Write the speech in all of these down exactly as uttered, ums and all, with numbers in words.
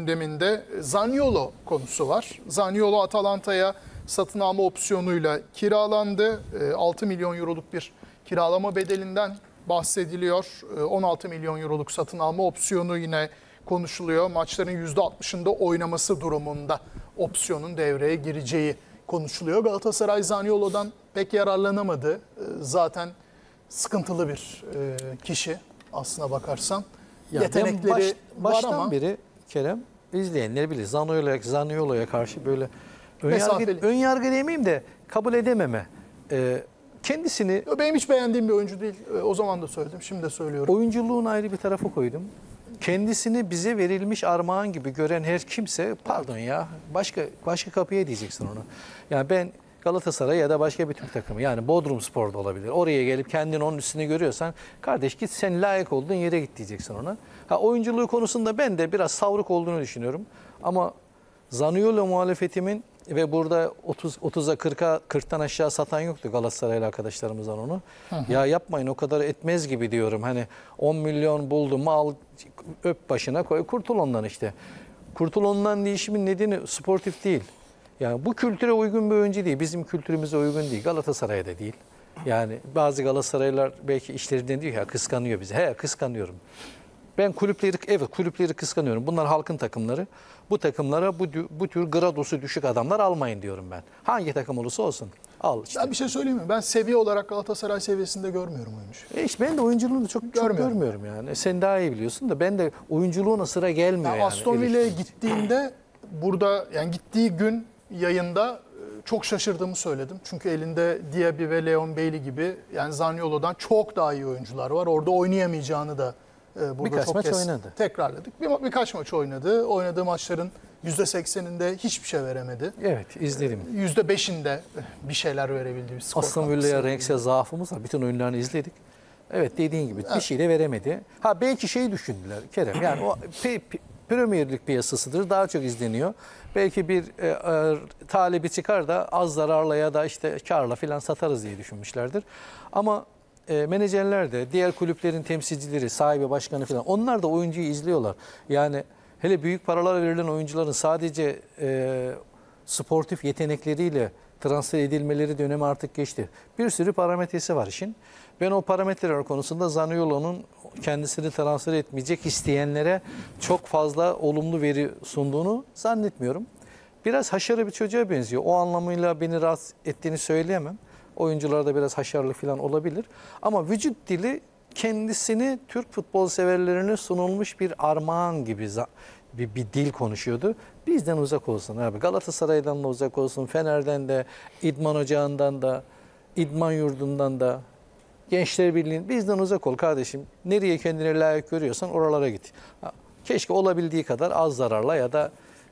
gündeminde Zaniolo konusu var. Zaniolo Atalanta'ya satın alma opsiyonuyla kiralandı. altı milyon euroluk bir kiralama bedelinden bahsediliyor. on altı milyon euroluk satın alma opsiyonu yine konuşuluyor. Maçların yüzde altmışında oynaması durumunda opsiyonun devreye gireceği konuşuluyor. Galatasaray Zaniolo'dan pek yararlanamadı. Zaten sıkıntılı bir kişi aslına bakarsan. Ya yetenekleri baş, baştan var ama beri Kerem izleyenler bilir. Zaniolo'ya Zaniolo'ya karşı böyle ön yargı, ön yargı demeyeyim de kabul edememe. Ee, kendisini benim hiç beğendiğim bir oyuncu değil. O zaman da söyledim, şimdi de söylüyorum. Oyunculuğun ayrı bir tarafa koydum. Kendisini bize verilmiş armağan gibi gören her kimse pardon ya başka başka kapıya diyeceksin onu. Yani ben Galatasaray ya da başka bir Türk takımı yani Bodrumspor'da olabilir. Oraya gelip kendini onun üstüne görüyorsan kardeş git sen layık olduğun yere git diyeceksin ona. Ha, oyunculuğu konusunda ben de biraz savruk olduğunu düşünüyorum. Ama Zaniolo muhalefetimin ve burada otuz otuza kırka kırktan aşağı satan yoktu Galatasaraylı arkadaşlarımızdan onu. Hı hı. Ya yapmayın o kadar etmez gibi diyorum. Hani on milyon buldum mu al öp başına koy kurtul ondan işte. Kurtul ondan değişimin nedeni sportif değil. Yani bu kültüre uygun bir oyuncu değil. Bizim kültürümüze uygun değil. Galatasaray'a da değil. Yani bazı Galatasaraylılar belki işlerinden diyor ya kıskanıyor bizi. He kıskanıyorum. Ben kulüpleri evet kulüpleri kıskanıyorum. Bunlar halkın takımları. Bu takımlara bu bu tür gradosu düşük adamlar almayın diyorum ben. Hangi takım olursa olsun. Al işte. Ben bir şey söyleyeyim mi? Ben seviye olarak Galatasaray seviyesinde görmüyorum oyuncu. E işte ben de oyunculuğunu çok görmüyorum. çok görmüyorum yani. Sen daha iyi biliyorsun da ben de oyunculuğuna sıra gelmiyor ya yani. Aston Villa'ya gittiğinde burada yani gittiği gün yayında çok şaşırdığımı söyledim. Çünkü elinde Diaby ve Leon Bailey gibi yani Zaniolo'dan çok daha iyi oyuncular var. Orada oynayamayacağını da burada birkaç çok maç kez oynadı. tekrarladık. Bir, birkaç maç oynadı. Oynadığı maçların yüzde sekseninde hiçbir şey veremedi. Evet izledim. yüzde beşinde bir şeyler verebildi. Bir skor Aston Villa'ya renksel zaafımız var. Bütün oyunlarını izledik. Evet dediğin gibi evet. Bir şey de veremedi. Ha belki şeyi düşündüler Kerem. Yani o Premier Lig piyasasıdır. Daha çok izleniyor. Belki bir e, e, talebi çıkar da az zararla ya da işte karla filan satarız diye düşünmüşlerdir. Ama e, menajerler de diğer kulüplerin temsilcileri, sahibi, başkanı filan onlar da oyuncuyu izliyorlar. Yani hele büyük paralar verilen oyuncuların sadece e, sportif yetenekleriyle transfer edilmeleri dönemi artık geçti. Bir sürü parametresi var işin. Ben o parametreler konusunda Zaniolo'nun kendisini transfer etmeyecek isteyenlere çok fazla olumlu veri sunduğunu zannetmiyorum. Biraz haşarı bir çocuğa benziyor. O anlamıyla beni rahatsız ettiğini söyleyemem. Oyuncularda biraz haşarlı falan olabilir. Ama vücut dili kendisini Türk futbol severlerine sunulmuş bir armağan gibi bir, bir dil konuşuyordu. Bizden uzak olsun abi. Galatasaray'dan da uzak olsun. Fener'den de, İdman Ocağı'ndan da, İdman Yurdu'ndan da, Gençler Birliği'nin bizden uzak ol kardeşim. Nereye kendine layık görüyorsan oralara git. Keşke olabildiği kadar az zararla ya da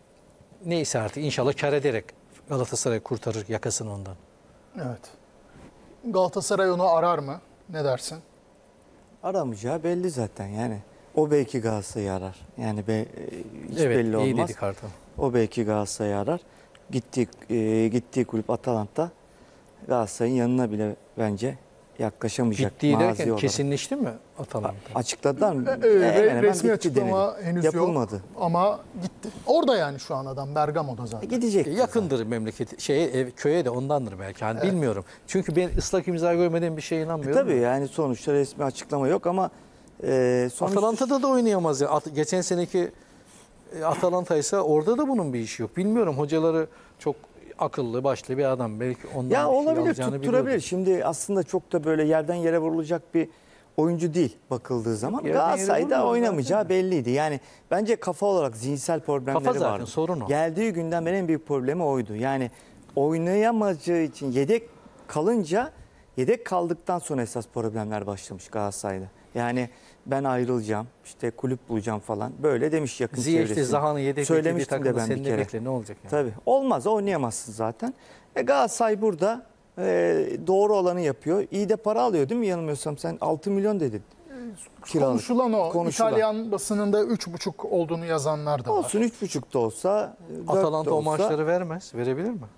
neyse artık inşallah kar ederek Galatasaray kurtarır yakasını ondan. Evet. Galatasaray onu arar mı? Ne dersin? Aramayacağı belli zaten yani. O belki Galatasaray'ı arar. Yani be, hiç evet, belli olmaz. iyi dedik Kartal. O belki Galatasaray'ı arar. Gittiği, e, gittiği kulüp Atalanta Galatasaray'ın yanına bile bence yaklaşamayacak. Gittiği derken olarak. Kesinleşti mi Atalanta? Açıkladılar mı? E, e, hemen resmi açıklama denildi. henüz yapılmadı. Yok ama gitti. Orada yani şu an adam Bergamo'da zaten. E, gidecek. Yakındır zaten. Memleket şeye ev, köye de ondandır belki. Yani evet. Bilmiyorum. Çünkü ben ıslak imza görmediğim bir şeye inanmıyorum. E, tabii yani sonuçta resmi açıklama yok ama e, sonuçta... Atalanta'da da oynayamaz ya. Yani. Geçen seneki Atalanta ise orada da bunun bir işi yok. Bilmiyorum hocaları çok akıllı, başlı bir adam. Belki ondan ya bir olabilir, şey tutturabilir. Biliyordu. Şimdi aslında çok da böyle yerden yere vurulacak bir oyuncu değil bakıldığı zaman. Galatasaray'da oynamayacağı zaten. Belliydi. Yani bence kafa olarak zihinsel problemleri kafa zaten, vardı. Sorun o. Geldiği günden beri en büyük problemi oydu. Yani oynayamayacağı için yedek kalınca yedek kaldıktan sonra esas problemler başlamış Galatasaray'da. Yani ben ayrılacağım, işte kulüp bulacağım falan. Böyle demiş yakın Ziyech'te çevresi. Zahan'ı yedek Söylemiştim de ben bir kere. Bekle, ne olacak yani? Tabii. Olmaz, oynayamazsın zaten. E Galatasaray burada e, doğru olanı yapıyor. İyi de para alıyor değil mi yanılmıyorsam? Sen altı milyon dedin. Kiralık. Konuşulan o. Konuşulan. İtalyan basınında üç buçuk olduğunu yazanlar da var. Olsun üç buçuk da olsa. Atalanta olsa, o maaşları vermez. Verebilir mi?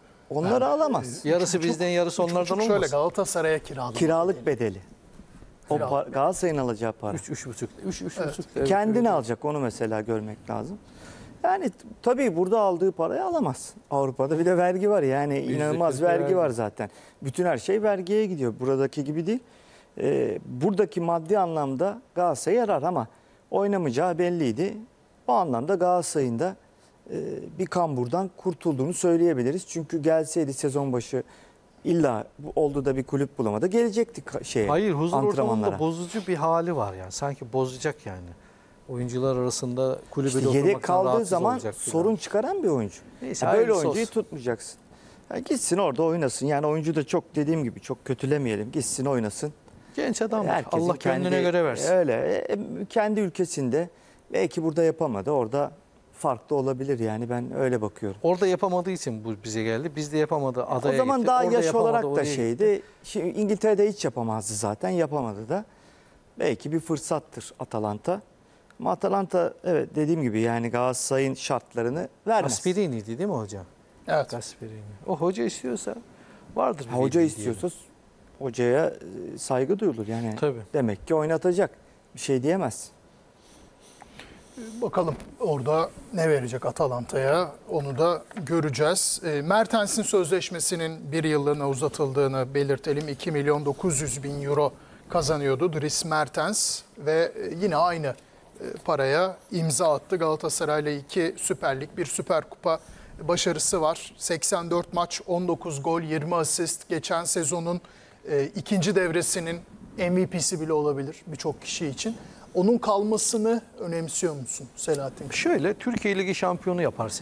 Onları yani, alamaz. Yarısı bizden yarısı onlardan olmaz. Şöyle Galatasaray'a kiralık. Kiralık bedeli. O par- Galatasaray'ın alacağı para. üç üç buçuk üç üç Evet. buçuk. Kendini alacak, onu mesela görmek lazım. Yani t- tabii burada aldığı parayı alamaz. Avrupa'da bir de vergi var, yani inanılmaz kırk vergi vergi. var zaten. Bütün her şey vergiye gidiyor. Buradaki gibi değil. Ee, buradaki maddi anlamda Galatasaray'a yarar ama oynamayacağı belliydi. O anlamda Galatasaray'ın da e, bir kamburdan kurtulduğunu söyleyebiliriz. Çünkü gelseydi sezon başı illa bu- oldu da bir kulüp bulamadı, gelecekti ka- şeye, Hayır, huzur antrenmanlara. ortamında bozucu bir hali var yani. Sanki bozacak yani. Oyuncular arasında kulübede İşte oturmaktan yedek kaldığı rahatsız zaman olacak filan. sorun çıkaran bir oyuncu. Neyse, Ya böyle hayırlısı oyuncuyu olsun. tutmayacaksın. Ya gitsin orada oynasın. Yani oyuncu da çok, dediğim gibi, çok kötülemeyelim. Gitsin oynasın. Genç adam. Herkesin Allah kendine göre versin. Öyle. E, kendi ülkesinde belki burada yapamadı. Orada farklı olabilir, yani ben öyle bakıyorum. Orada yapamadığı için bu bize geldi. Biz de yapamadı. Adaya o zaman gitti. daha Orada yaş yapamadı, olarak da oraya gitti. şeydi. Şimdi İngiltere'de hiç yapamazdı zaten. Yapamadı da. Belki bir fırsattır Atalanta. Ama Atalanta, evet, dediğim gibi, yani Galatasaray'ın şartlarını vermez. Gasperini'ydi değil mi hocam? Evet. Gasperini. O hoca istiyorsa vardır. bir Ha, hoca bildiği istiyorsa hocaya e, saygı duyulur. Yani Tabii. demek ki oynatacak. Bir şey diyemez. Bakalım orada ne verecek Atalanta'ya, onu da göreceğiz. E, Mertens'in sözleşmesinin bir yıllığına uzatıldığını belirtelim. iki milyon dokuz yüz bin euro kazanıyordu Dries Mertens ve e, yine aynı e, paraya imza attı. Galatasaray'la iki Süper Lig, bir Süper Kupa başarısı var. seksen dört maç, on dokuz gol, yirmi asist. Geçen sezonun e, ikinci devresinin M V P'si bile olabilir birçok kişi için. Onun kalmasını önemsiyor musun Selahattin? Şöyle, Türkiye Ligi şampiyonu yaparsın.